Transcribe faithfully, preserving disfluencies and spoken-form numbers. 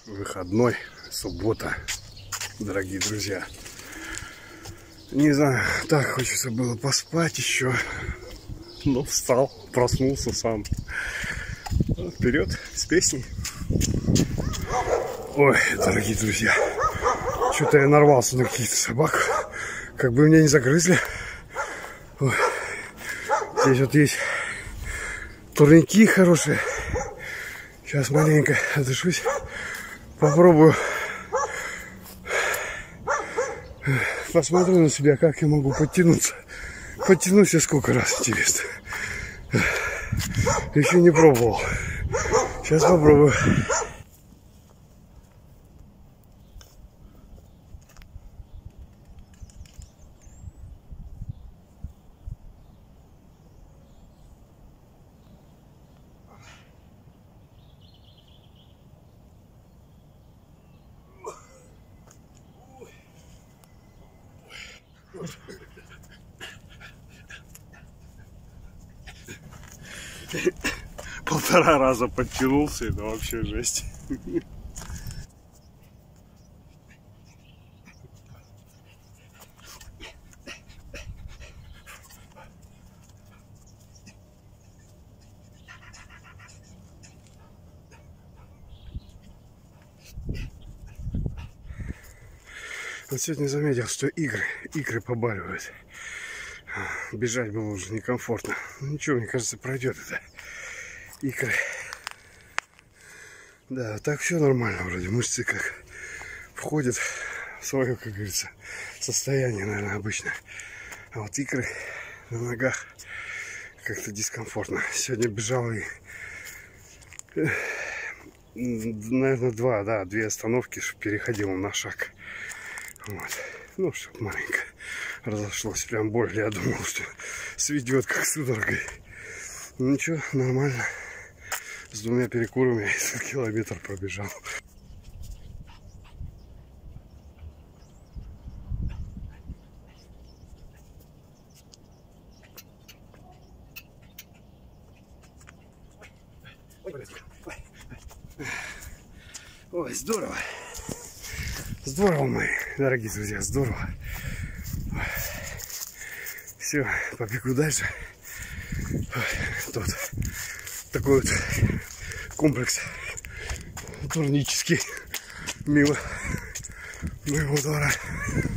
Выходной, суббота, дорогие друзья. Не знаю, так хочется было поспать еще. Но встал, проснулся сам. Вперед с песней. Ой, дорогие друзья, что-то я нарвался на каких-то собак. Как бы меня не загрызли. Ой. Здесь вот есть турники хорошие. Сейчас маленько отдышусь. Попробую. Посмотрю на себя, как я могу подтянуться. Подтянусь я сколько раз, интересно. Еще не пробовал. Сейчас попробую. Полтора раза подтянулся, это вообще жесть. Вот сегодня заметил, что игры, игры побаливают. Бежать было уже некомфортно. Ну ничего, мне кажется, пройдет это. Икры. Да, так все нормально вроде. Мышцы как входят в свое, как говорится, состояние, наверное, обычно. А вот икры на ногах как-то дискомфортно. Сегодня бежал и, наверное, два, да, две остановки, чтобы переходил на шаг. Вот. Ну, чтобы маленько разошлось. Прям боль. Я думал, что сведет как судорогой. Ну, ничего, нормально. С двумя перекурами километр пробежал. Ой, здорово. Здорово, мои дорогие друзья, здорово. Все, побегу дальше. Тут такой вот комплекс турнический мимо моего двора.